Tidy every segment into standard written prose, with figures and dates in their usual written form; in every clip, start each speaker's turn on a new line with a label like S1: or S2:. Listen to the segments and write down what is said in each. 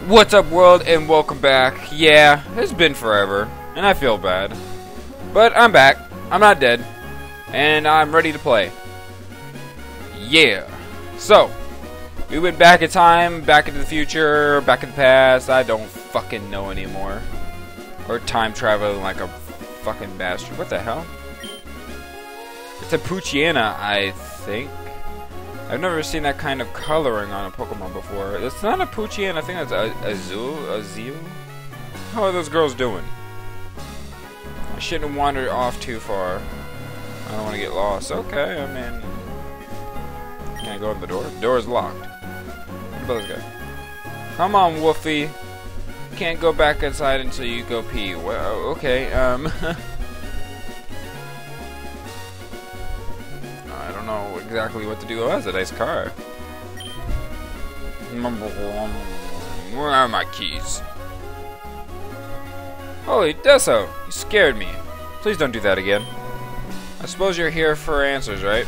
S1: What's up, world, and welcome back. Yeah, it's been forever, and I feel bad. But I'm back. I'm not dead. And I'm ready to play. Yeah. So, we went back in time, back into the future, back in the past. I don't fucking know anymore. Or time traveling like a fucking bastard. What the hell? It's a Poochyena, I think. I've never seen that kind of coloring on a Pokemon before. It's not a Poochyena, I think that's Azul. How are those girls doing? I shouldn't have wandered off too far. I don't want to get lost. Okay, I mean... Can I go in the door? The door is locked. What about this guy? Come on, Wolfie. Can't go back inside until you go pee. Well, okay, I don't know exactly what to do. Oh, that's a nice car. Where are my keys? Holy Deso, you scared me. Please don't do that again. I suppose you're here for answers, right?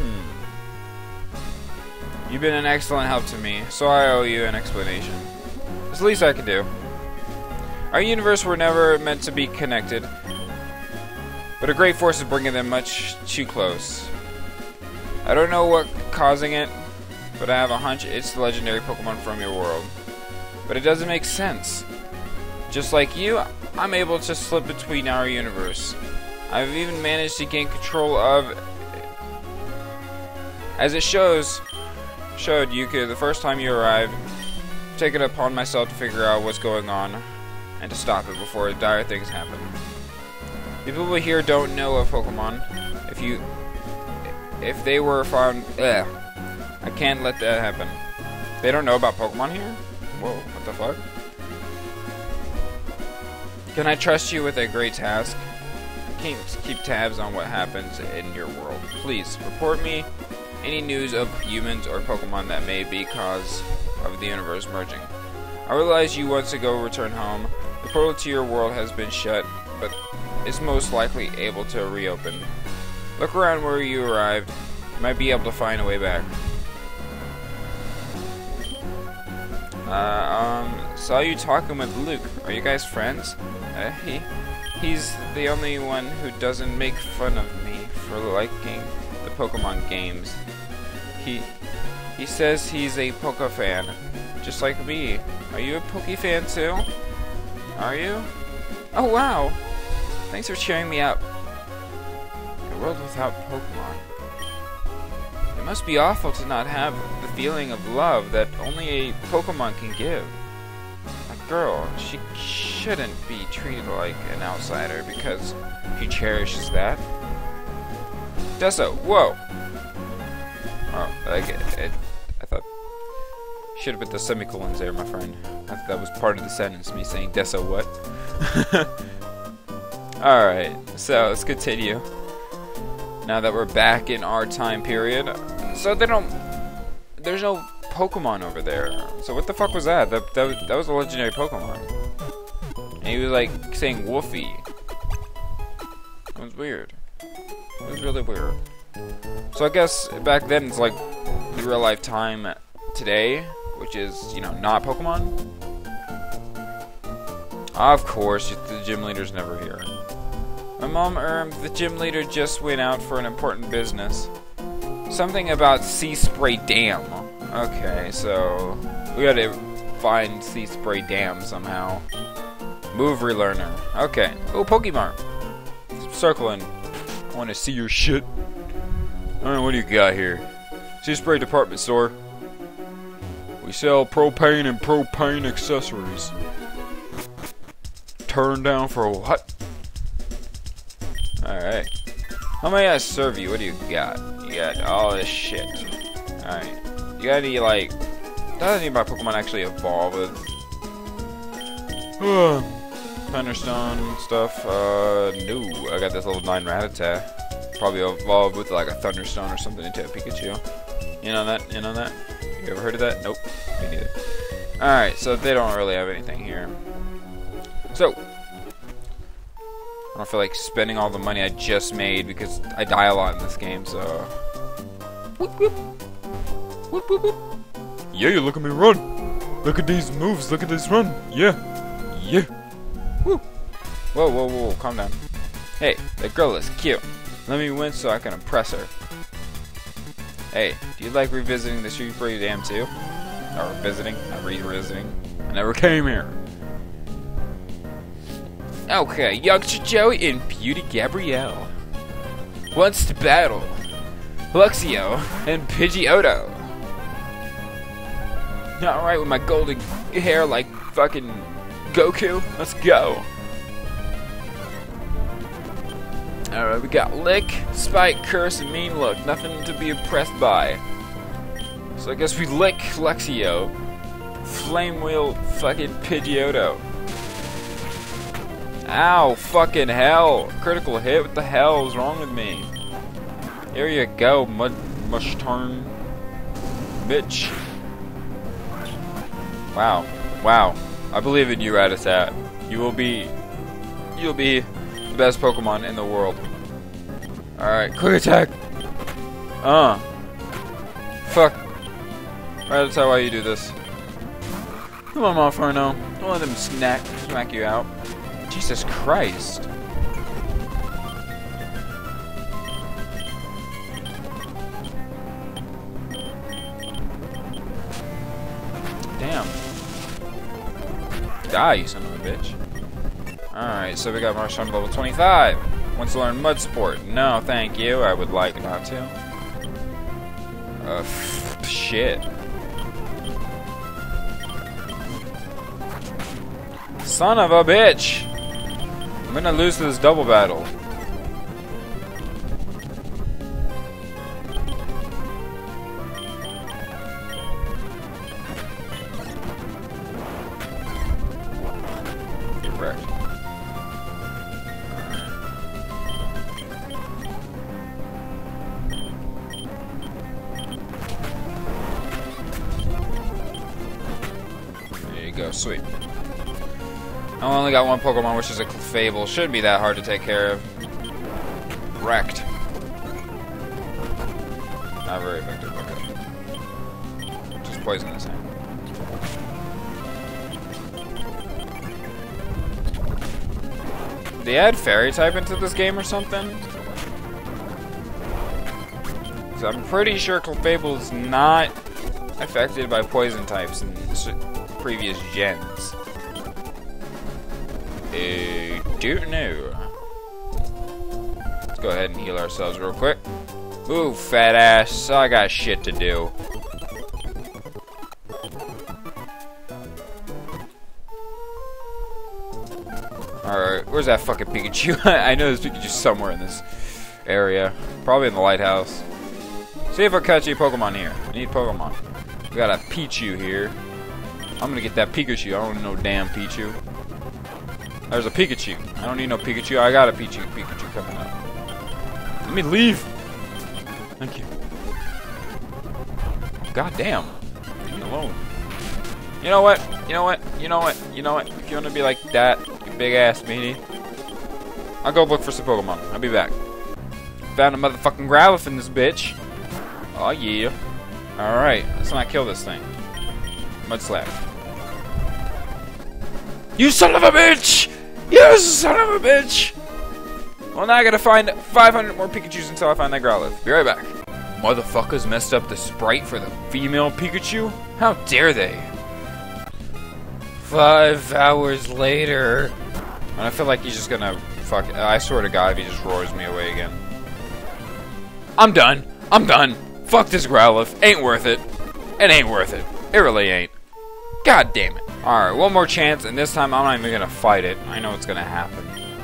S1: You've been an excellent help to me, so I owe you an explanation. It's the least I can do. Our universe were never meant to be connected, but a great force is bringing them much too close. I don't know what's causing it, but I have a hunch it's the legendary Pokemon from your world. But it doesn't make sense. Just like you, I'm able to slip between our universe. I've even managed to gain control of... As it showed Yuka the first time you arrived, take it upon myself to figure out what's going on and to stop it before dire things happen. The people here don't know of Pokemon. If they were found... I can't let that happen. They don't know about Pokemon here? Whoa, what the fuck? Can I trust you with a great task? I can't keep tabs on what happens in your world. Please, report me any news of humans or Pokemon that may be cause of the universe merging. I realize you want to go return home. The portal to your world has been shut, but is most likely able to reopen. Look around where you arrived. You might be able to find a way back. Saw you talking with Luke. Are you guys friends? He's the only one who doesn't make fun of me for liking the Pokemon games. He says he's a Poke fan, just like me. Are you a Poke fan too? Are you? Oh wow! Thanks for cheering me up. A world without Pokemon. It must be awful to not have the feeling of love that only a Pokemon can give. A girl, she shouldn't be treated like an outsider because she cherishes that. Deso, whoa! Oh, I thought... Should have put the semicolons there, my friend. I thought that was part of the sentence, me saying Deso what? Alright, so let's continue. Now that we're back in our time period. So there's no Pokemon over there. So what the fuck was that? That was a legendary Pokemon. And he was like saying Wolfie. It was weird. It was really weird. So I guess back then it's like real life time today, which is, you know, not Pokemon. Of course, the gym leader's never here. My mom, the gym leader just went out for an important business. Something about Sea Spray Dam. Okay, so we gotta find Sea Spray Dam somehow. Move relearner. Okay. Oh, Pokemon. Circling. I want to see your shit. Alright, what do you got here? Sea Spray department store. We sell propane and propane accessories. Turn down for what? Alright. How may I serve you? What do you got? You got all this shit. Alright. You got any, like... Doesn't any of my Pokemon actually evolve with... Thunderstone stuff? No. I got this level 9 Rattata. Probably evolved with, like, a Thunderstone or something into a Pikachu. You know that? You know that? You ever heard of that? Nope. Me neither. Alright, so they don't really have anything here. So... I don't feel like spending all the money I just made because I die a lot in this game, so... Whoop, whoop. Whoop, whoop, whoop. Yeah, you look at me run! Look at these moves. Look at this run. Yeah. Yeah. Woo. Whoa, whoa, whoa. Calm down. Hey, that girl is cute. Let me win so I can impress her. Hey, do you like revisiting the Street Fighter Dam 2? Or visiting, not revisiting. I never came here. Okay, Youngster Joey and Beauty Gabrielle wants to battle Luxio and Pidgeotto. Alright, with my golden hair like fucking Goku, let's go. Alright, we got Lick, Spike, Curse, and Mean Look. Nothing to be impressed by. So I guess we Lick Luxio. Flame Wheel fucking Pidgeotto. Ow, fucking hell. Critical hit, what the hell is wrong with me? Here you go, mushturn. Bitch. Wow. Wow. I believe in you, Rattata. You'll be the best Pokemon in the world. Alright, quick attack. Fuck. Rattata, why you do this? Come on, Monferno. Don't let them smack you out. Jesus Christ. Damn. Die, you son of a bitch. Alright, so we got Marshawn level 25. Wants to learn Mud Sport. No, thank you. I would like not to. Shit. Son of a bitch! I'm gonna lose to this double battle. Get wrecked. There you go, sweet. I only got one Pokemon, which is a Clefable. Shouldn't be that hard to take care of. Wrecked. Not very effective. Okay. Just poison this thing. Did they add Fairy type into this game or something? 'Cause I'm pretty sure Clefable is not affected by poison types in previous gens. Don't know. Let's go ahead and heal ourselves real quick. Ooh, fat ass. I got shit to do. Alright, where's that fucking Pikachu? I know there's Pikachu somewhere in this area. Probably in the lighthouse. See if I catch a Pokemon here. I need Pokemon. We got a Pichu here. I'm gonna get that Pikachu. I don't need no damn Pichu. There's a Pikachu. I don't need no Pikachu. I got a Pikachu coming up. Let me leave. Thank you. God damn. Leave me alone. You know what? You know what? You know what? You know what? If you want to be like that, you big ass meaty, I'll go look for some Pokemon. I'll be back. Found a motherfucking Growlithe in this bitch. Oh yeah. Alright, let's not kill this thing. Mud Slap. You son of a bitch! You son of a bitch! Well, now I gotta find 500 more Pikachus until I find that Growlithe. Be right back. Motherfuckers messed up the sprite for the female Pikachu? How dare they? 5 hours later. And I feel like he's just gonna fuck. I swear to God, if he just roars me away again. I'm done. I'm done. Fuck this Growlithe. Ain't worth it. It ain't worth it. It really ain't. God damn it. Alright, one more chance, and this time I'm not even gonna fight it. I know what's gonna happen.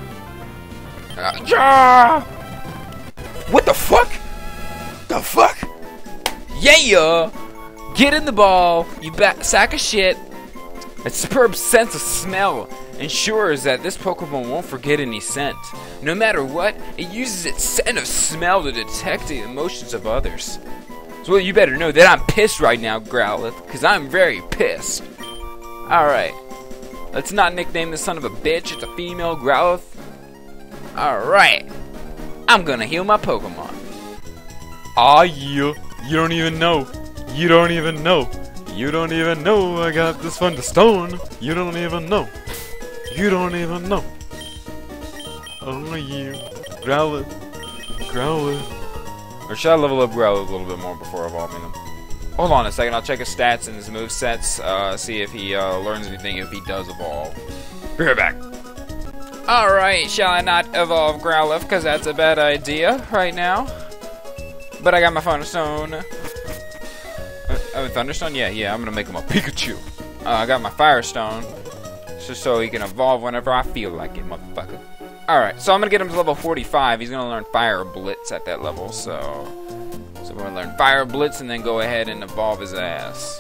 S1: What the fuck? The fuck? Yeah! Get in the ball, you sack of shit. A superb sense of smell ensures that this Pokemon won't forget any scent. No matter what, it uses its scent of smell to detect the emotions of others. So you better know that I'm pissed right now, Growlithe, because I'm very pissed. Alright, let's not nickname this son of a bitch. It's a female Growlithe. Alright, I'm gonna heal my Pokemon. Aw, yeah. You don't even know. You don't even know. You don't even know I got this from the stone. You don't even know. You don't even know. Oh, you. Growlithe. Growlithe. Or should I level up Growlithe a little bit more before evolving him? Hold on a second, I'll check his stats and his movesets, see if he learns anything if he does evolve. Be right back. Alright, shall I not evolve Growlithe, because that's a bad idea right now. But I got my Thunderstone. Thunderstone? Yeah, I'm gonna make him a Pikachu. I got my Firestone, just so he can evolve whenever I feel like it, motherfucker. Alright, so I'm gonna get him to level 45. He's gonna learn Fire Blitz at that level, so we're gonna learn Fire Blitz and then go ahead and evolve his ass.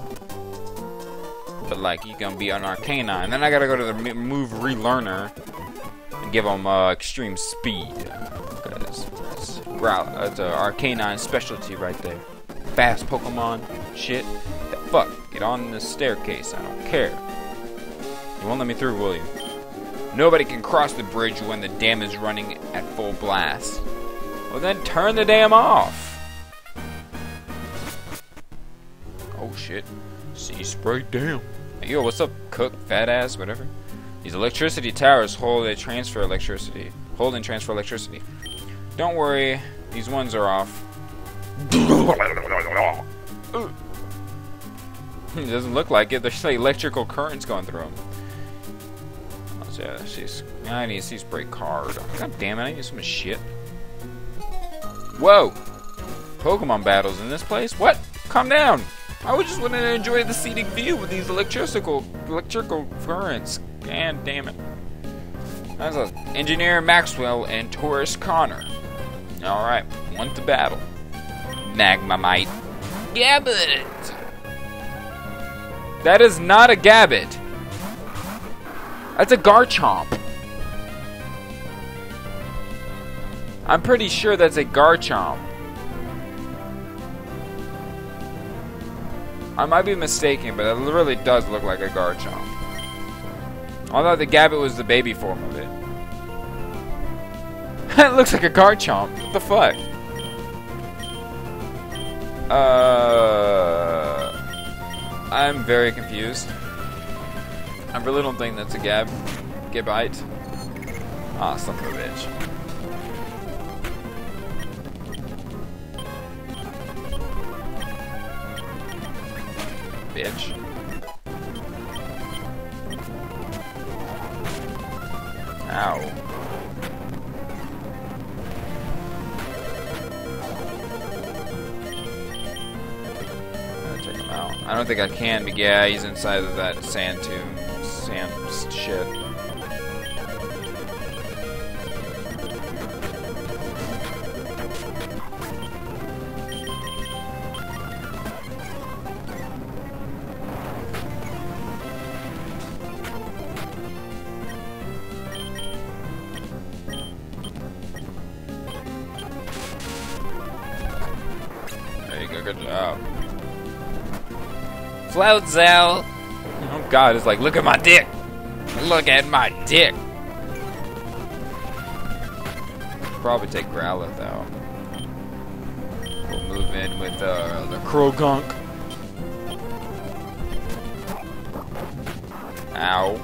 S1: But like, he's gonna be an Arcanine. Then I gotta go to the move Relearner and give him extreme speed. Because that's an Arcanine specialty right there. Fast Pokemon shit. The fuck? Get on the staircase. I don't care. You won't let me through, will you? Nobody can cross the bridge when the dam is running at full blast. Well then turn the dam off. Oh shit. Sea spray dam. Hey, yo, what's up, cook, fat ass, whatever? These electricity towers hold and transfer electricity. Don't worry, these ones are off. It doesn't look like it. There's like electrical currents going through them. Yeah, I need a sea spray card. God damn it, I need some shit. Whoa! Pokemon battles in this place? What? Calm down! I was just wanting to enjoy the scenic view with these electrical currents. God damn it. That's a Engineer Maxwell and Taurus Connor. Alright, want to battle. Magnemite. Gabbit! That is not a Gabbit. That's a Garchomp. I'm pretty sure that's a Garchomp. I might be mistaken, but it really does look like a Garchomp. I thought the Gabbit was the baby form of it. It looks like a Garchomp. What the fuck? I'm very confused. I really don't think that's a Gabite. Ah, son of a bitch. Bitch. Ow. Gotta check him out. I don't think I can, but yeah, he's inside of that sand tomb. Sand shit. There you go, good job. Floatzel! Oh god, it's like, look at my dick! Look at my dick! Probably take Growlithe out. We'll move in with the Krogunk. Ow.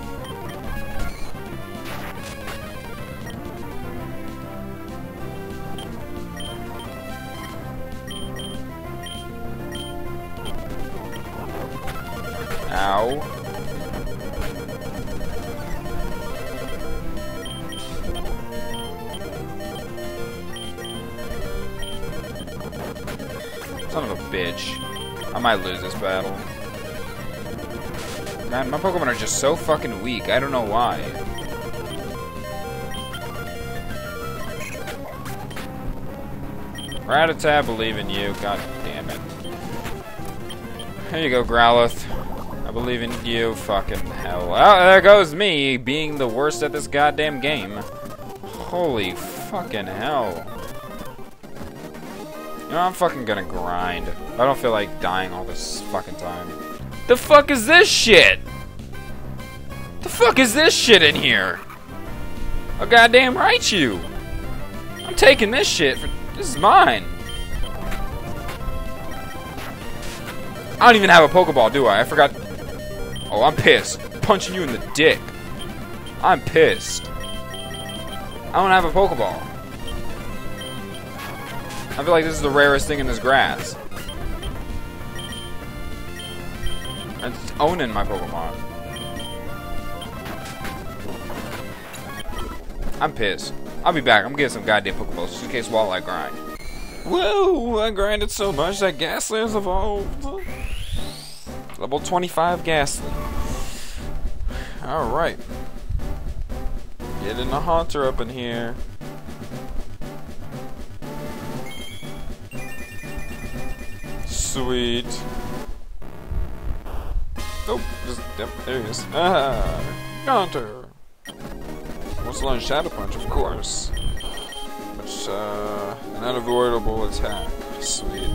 S1: Ow. Son of a bitch. I might lose this battle. Man, my Pokemon are just so fucking weak. I don't know why. Rattata, believe in you. God damn it. There you go, Growlithe. I believe in you, fucking hell. Oh, there goes me, being the worst at this goddamn game. Holy fucking hell. You know, I'm fucking gonna grind. I don't feel like dying all this fucking time. The fuck is this shit? The fuck is this shit in here? Oh, goddamn right you. I'm taking this shit. This is mine. I don't even have a Pokeball, do I? I forgot. Oh, I'm pissed. Punching you in the dick. I'm pissed. I don't have a Pokeball. I feel like this is the rarest thing in this grass. I'm just owning my Pokemon. I'm pissed. I'll be back. I'm getting some goddamn Pokeballs just in case while I grind. Whoa! I grinded so much that Ghastly's evolved. Level 25 Ghastly. Alright. Getting a Haunter up in here. Sweet. Nope. Yep, there he is. Ah! Haunter! Wants to learn Shadow Punch, of course. Which, an unavoidable attack. Sweet.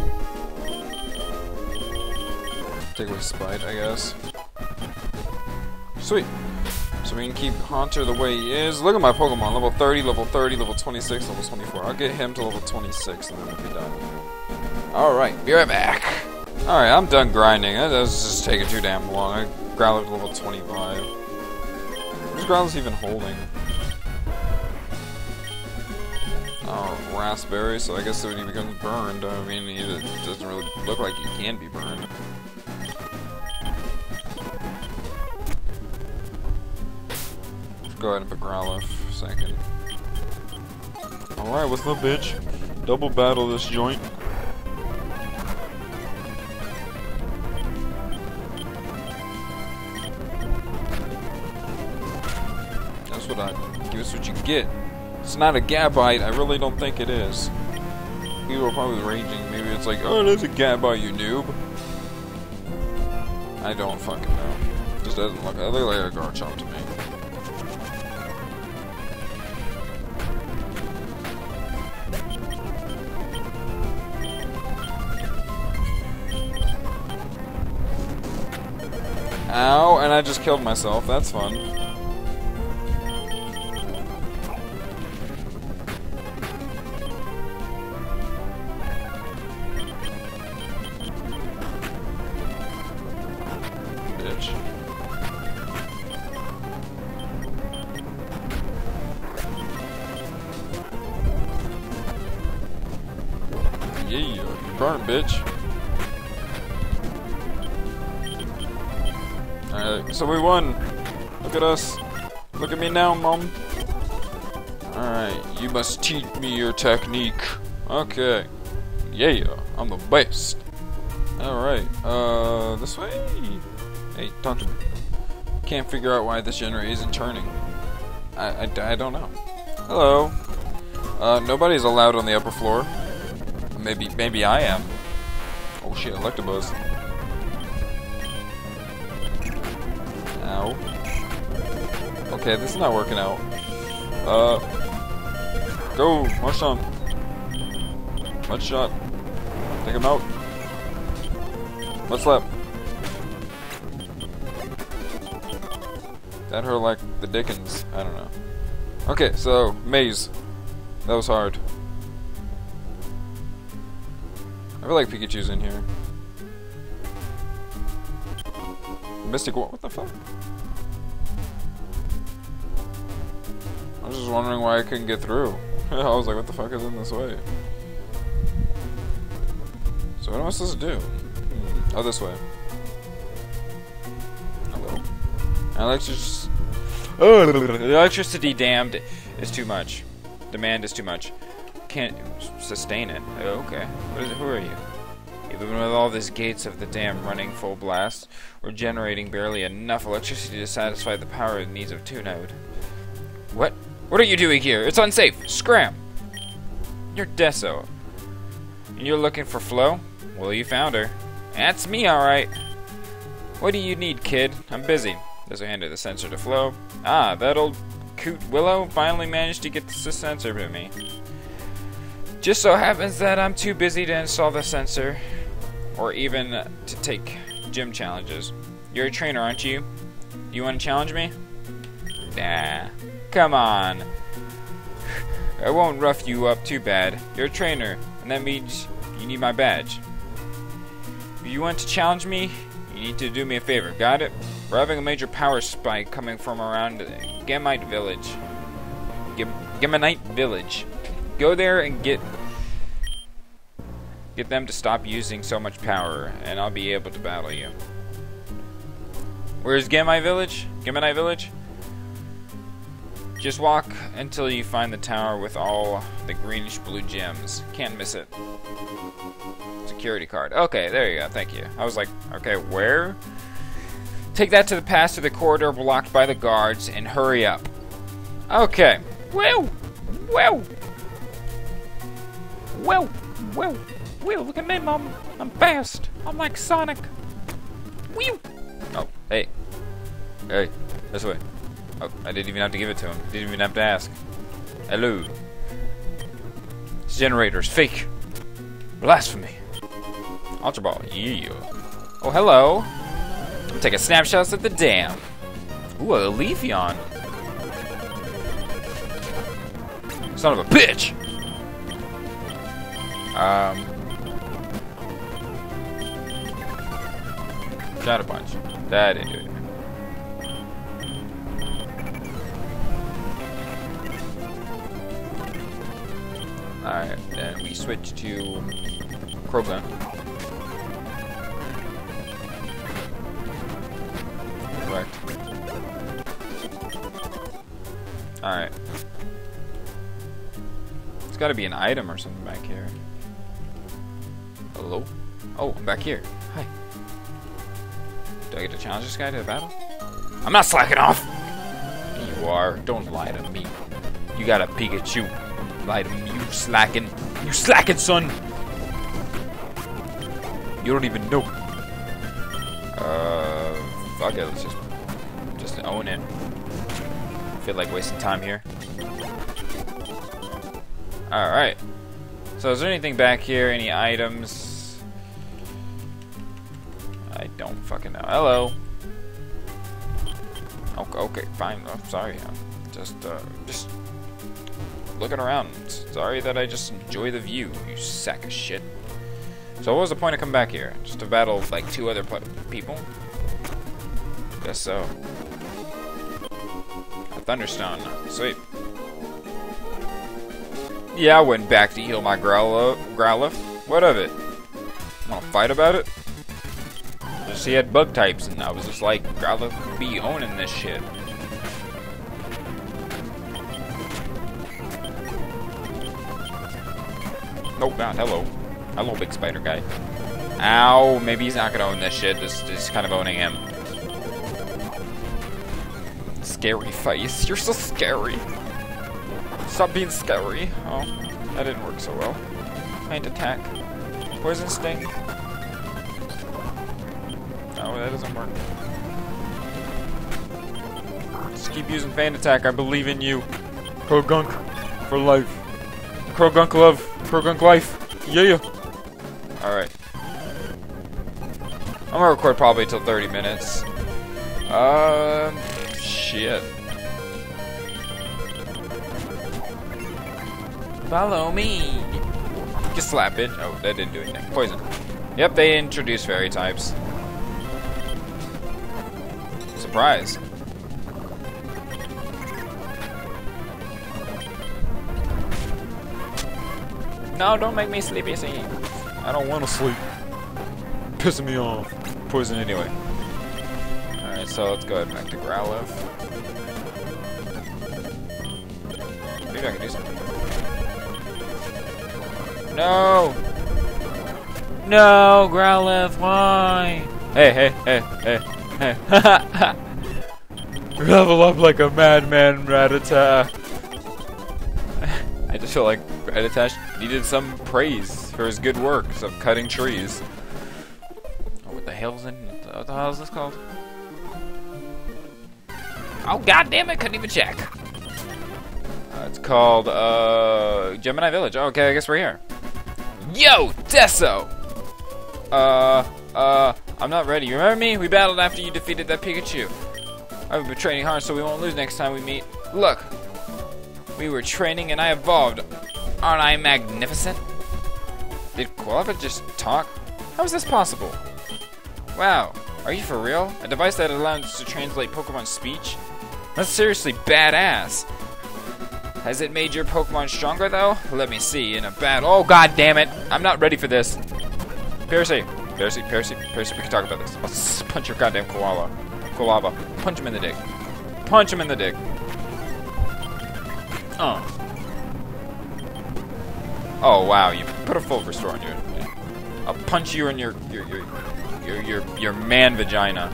S1: Take away Spite, I guess. Sweet. So we can keep Haunter the way he is. Look at my Pokemon. Level 30, level 30, level 26, level 24. I'll get him to level 26 and then we'll be done. Alright, be right back. Alright, I'm done grinding. That was just taking too damn long. I Growlithe level 25. Who's Growlithe even holding? Oh, Raspberry, so I guess when he becomes burned, I mean, it doesn't really look like he can be burned. Let's go ahead and put Growlithe for a second. Alright, what's up, bitch? Double battle this joint. That's what give us what you get. It's not a Gabite, I really don't think it is. People are probably raging, maybe it's like, oh, that's a Gabite, you noob. I don't fucking know. It just doesn't look, it looks like a Garchomp to me. Ow, and I just killed myself, that's fun. Yeah, you burn, bitch. Alright, so we won. Look at us. Look at me now, Mom. Alright, you must teach me your technique. Okay. Yeah, I'm the best. Alright, this way? Hey, talk to me. Can't figure out why this generator isn't turning. I don't know. Hello. Nobody's allowed on the upper floor. Maybe I am. Oh shit, Electabuzz. Ow. Okay, this is not working out. Go, Marshall. Mud shot. Take him out. Mud slap. That hurt like the Dickens. I don't know. Okay, so, maze. That was hard. I feel like Pikachu's in here. Mystic, what the fuck? I was just wondering why I couldn't get through. I was like, what the fuck is in this way? So what am I supposed to do? Oh, this way. Hello. Electricity damned is too much. Demand is too much. Can't sustain it. Oh, okay. What is it? Who are you? Even with all these gates of the dam running full blast, we're generating barely enough electricity to satisfy the power needs of Tunode. What? What are you doing here? It's unsafe! Scram! You're Deso. And you're looking for Flo? Well, you found her. That's me, alright. What do you need, kid? I'm busy. There's a hand of the sensor to Flo. Ah, that old coot Willow finally managed to get the sensor to me. Just so happens that I'm too busy to install the sensor, or even to take gym challenges. You're a trainer, aren't you? You want to challenge me? Nah. Come on. I won't rough you up too bad. You're a trainer, and that means you need my badge. If you want to challenge me, you need to do me a favor. Got it? We're having a major power spike coming from around Gamite Village. Gamonite Village. Go there and get them to stop using so much power, and I'll be able to battle you. Where's Gamite Village? Gamonite Village? Just walk until you find the tower with all the greenish blue gems. Can't miss it. Security card. Okay, there you go. Thank you. I was like, okay, where? Take that to the pass to the corridor blocked by the guards and hurry up. Okay. Whoa! Whoa! Whoa! Whoa! Whoa! Look at me, Mom. I'm fast. I'm like Sonic. Whew! Oh, hey. Hey, this way. Oh, I didn't even have to give it to him. Didn't even have to ask. Hello. This generator's fake. Blasphemy. Ultra Ball. Yeah. Oh, hello. I'm taking snapshots at the dam. Ooh, a Leafeon. Son of a bitch. Shadow Punch. That didn't do it. Alright, then we switch to Krogan. Correct. Alright. There's gotta be an item or something back here. Hello? Oh, I'm back here. Hi. Do I get to challenge this guy to a battle? I'm not slacking off! You are. Don't lie to me. You got a Pikachu. Lie to me. You slacking. You slacking, son! You don't even know. Fuck it. Let's just own it. I feel like wasting time here. Alright. So is there anything back here? Any items? I don't fucking know. Hello. Okay, fine. Oh, sorry. I'm just looking around. Sorry that I just enjoy the view, you sack of shit. So what was the point of coming back here? Just to battle like 2 other people? Guess so. A Thunderstone. Sweet. Yeah, I went back to heal my Growlithe. What of it? Wanna fight about it? Just he had bug types, and I was just like, Growlithe be owning this shit. Nope, not hello. Hello, big spider guy. Ow, maybe he's not gonna own this shit. This is kind of owning him. Scary face. You're so scary. Stop being scary. Oh, that didn't work so well. Faint attack. Poison sting. No, that doesn't work. Just keep using faint attack. I believe in you. Krogunk for life. Krogunk love. Krogunk life. Yeah. Alright. I'm gonna record probably till 30 minutes. Shit. Follow me. Just slap it. Oh, that didn't do anything. Poison. Yep, they introduced fairy types. Surprise. No, don't make me sleepy. I don't want to sleep. Pissing me off. Poison anyway. Alright, so let's go ahead back to Growlithe. Maybe I can do something. No! No, Growlithe, why? Hey. Level up like a madman, Rattata. I just feel like Rattata needed some praise for his good works of cutting trees. Oh, what the hell's in? What the hell is this called? Oh, goddamn it! Couldn't even check. It's called Gemini Village. Oh, okay, I guess we're here. Yo, Deso! I'm not ready. You remember me? We battled after you defeated that Pikachu. I've been training hard so we won't lose next time we meet. Look, we were training and I evolved. Aren't I magnificent? Did Quilava just talk? How is this possible? Wow, are you for real? A device that allows to translate Pokemon speech? That's seriously badass. Has it made your Pokemon stronger though? Let me see. In a battle. Oh god damn it! I'm not ready for this. Percy, we can talk about this. I'll punch your goddamn koala. Punch him in the dick. Punch him in the dick. Oh wow, you put a full restore on you. I'll punch you in your man vagina.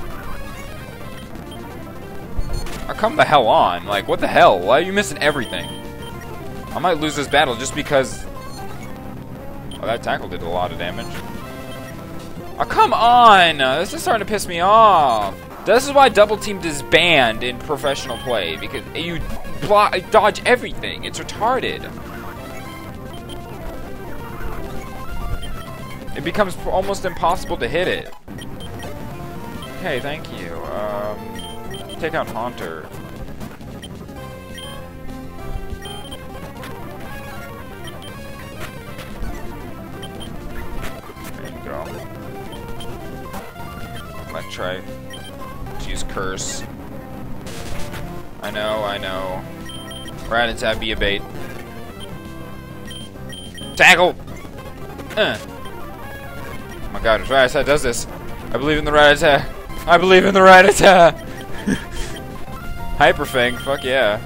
S1: Oh, come the hell on. Like, what the hell? Why are you missing everything? I might lose this battle just because... Oh, that tackle did a lot of damage. Oh, come on! This is starting to piss me off. This is why double team is banned in professional play. Because you dodge everything. It's retarded. It becomes almost impossible to hit it. Okay, thank you. Take out Haunter. There you go. Let's try to use Curse. I know. Rattata be a bait. Tackle! Oh my god, Rattata does this. I believe in the Rattata. I believe in the Rattata! Hyper Fang, fuck yeah.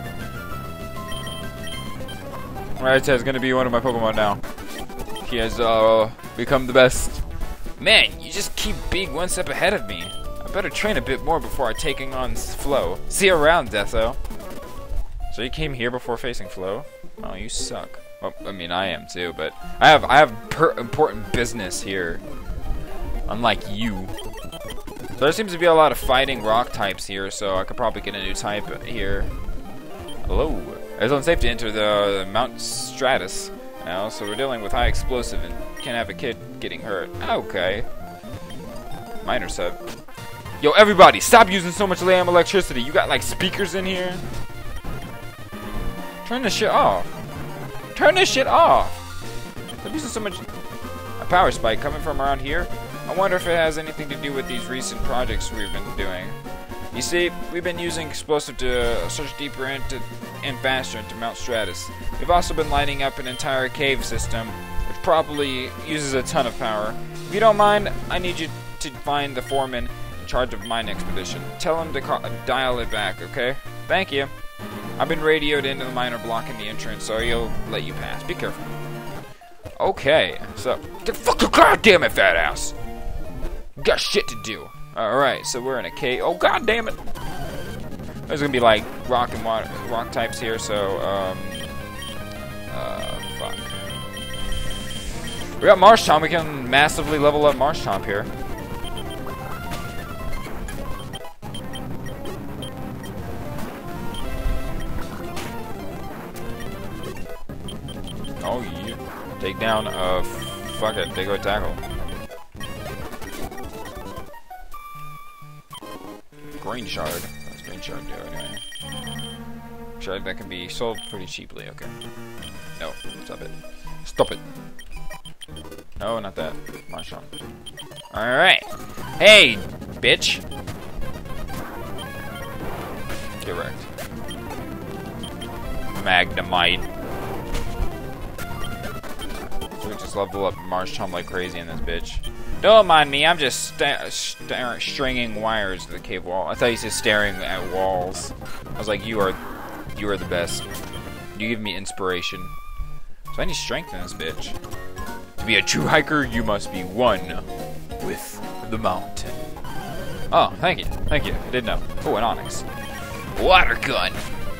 S1: Rattata is gonna be one of my Pokemon now. He has become the best. Man, you just keep being one step ahead of me. I better train a bit more before taking on Flo. See you around, Deatho. So you came here before facing Flo? Oh, you suck. Well, I mean, I am too, but I have important business here. Unlike you. So there seems to be a lot of fighting rock types here, so I could probably get a new type here. Hello. It's unsafe to enter the Mount Stratus now, so we're dealing with high explosive and can't have a kid getting hurt. Okay. Minor sub. Yo, everybody, stop using so much damn electricity. You got like speakers in here? Turn this shit off. Turn this shit off. Stop using so much. A power spike coming from around here? I wonder if it has anything to do with these recent projects we've been doing. You see, we've been using explosive to search deeper into and faster into Mount Stratus. We've also been lighting up an entire cave system, which probably uses a ton of power. If you don't mind, I need you to find the foreman in charge of mine expedition. Tell him to dial it back, okay? Thank you. I've been radioed into the miner blocking the entrance, so he'll let you pass. Be careful. Okay, so... Goddamn it, fat ass! Got shit to do. Alright, so we're in a cave. Oh, god damn it! There's gonna be like rock and water, rock types here, so, fuck. We got Marshtomp. We can massively level up Marshtomp here. Oh, you take down, fuck it, they go tackle. Green shard. What's green shard do anyway? Shard that can be sold pretty cheaply. Okay. No, stop it. Stop it. No, not that. Marshtomp. Alright. Hey, bitch. Get wrecked. Magnemite. So we just level up Marshtomp like crazy in this bitch. Don't mind me, I'm just stringing wires to the cave wall. I thought you said staring at walls. I was like, you are the best. You give me inspiration. So I need strength in this bitch. To be a true hiker, you must be one with the mountain. Oh, thank you. Thank you. I didn't know. Oh, an Onyx. Water gun.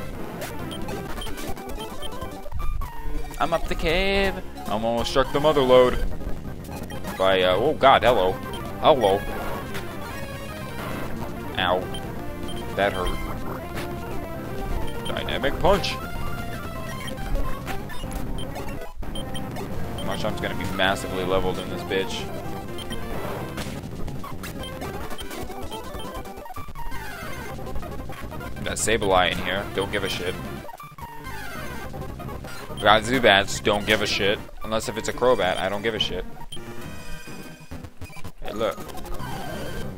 S1: I'm up the cave. I'm almost struck the mother load. By, oh god, hello. Hello. Ow. That hurt. Dynamic punch. Marshtomp's gonna be massively leveled in this bitch. Got Sableye in here. Don't give a shit. Got Zubats. Don't give a shit. Unless if it's a Crobat, I don't give a shit. Hey, look.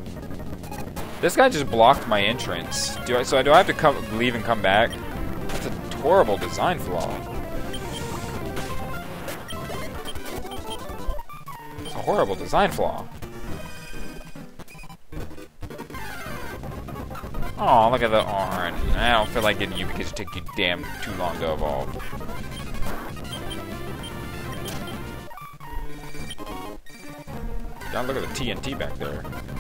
S1: This guy just blocked my entrance. Do I have to leave and come back? That's a horrible design flaw. It's a horrible design flaw. Oh, look at the orange. I don't feel like getting you because it took you damn too long to evolve. God, look at the TNT back there.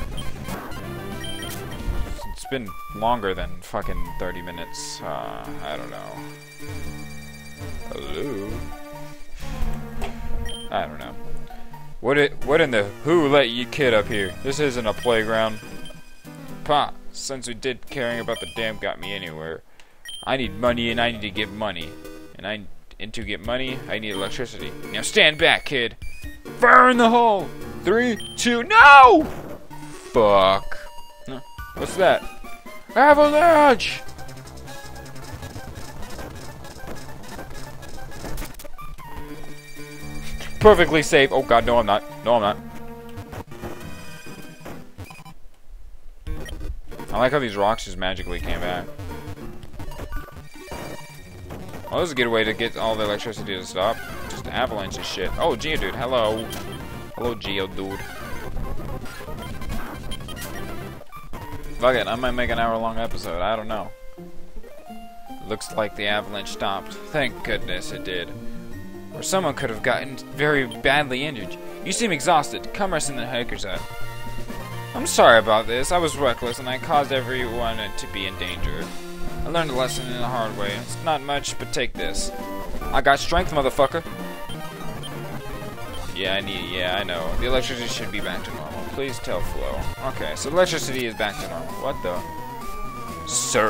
S1: It's been longer than fucking 30 minutes. I don't know. Hello? I don't know. What in the who let you kid up here? This isn't a playground. Pa, since we did caring about the dam got me anywhere. I need money and I need to get money. And to get money, I need electricity. Now stand back, kid. Fire in the hole! 3, 2, no! Fuck. No. What's that? Avalanche! Perfectly safe. Oh god, no I'm not. No I'm not. I like how these rocks just magically came back. Oh, this is a good way to get all the electricity to stop. Just avalanche this shit. Oh, Geodude, hello. Hello, Geodude. Fuck it, I might make an hour-long episode. I don't know. Looks like the avalanche stopped. Thank goodness it did. Or someone could have gotten very badly injured. You seem exhausted. Come rest in the hiker's hut. I'm sorry about this. I was reckless and I caused everyone to be in danger. I learned a lesson in a hard way. It's not much, but take this. I got strength, motherfucker. Yeah, I know. The electricity should be back to normal. Please tell Flo. Okay, so electricity is back to normal. What the? Sir.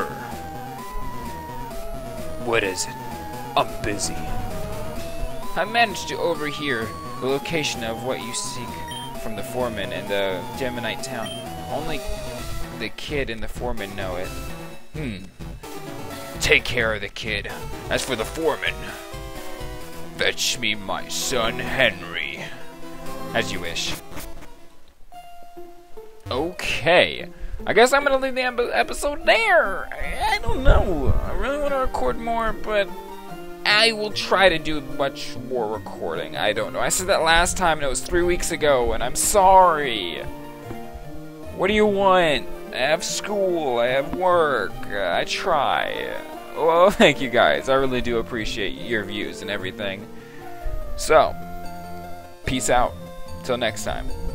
S1: What is it? I'm busy. I managed to overhear the location of what you seek from the foreman in the Geminite town. Only the kid and the foreman know it. Take care of the kid. As for the foreman, fetch me my son Henry. As you wish. Okay. I guess I'm gonna leave the episode there. I don't know. I really want to record more, but I will try to do much more recording. I don't know. I said that last time and it was 3 weeks ago, and I'm sorry. What do you want? I have school, I have work, I try. Well, thank you guys. I really do appreciate your views and everything. So, peace out. Till next time.